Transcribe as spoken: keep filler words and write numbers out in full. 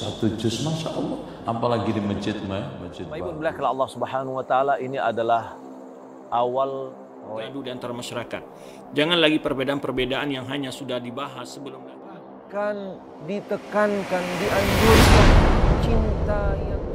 satu juz, masya Allah. Apalagi di masjid, masjid. Ibu bilang kalau Allah Subhanahu Wa Taala ini adalah awal gaduh di antara masyarakat. Jangan lagi perbedaan-perbedaan yang hanya sudah dibahas sebelumnya. Kan ditekankan, dianjurkan cinta yang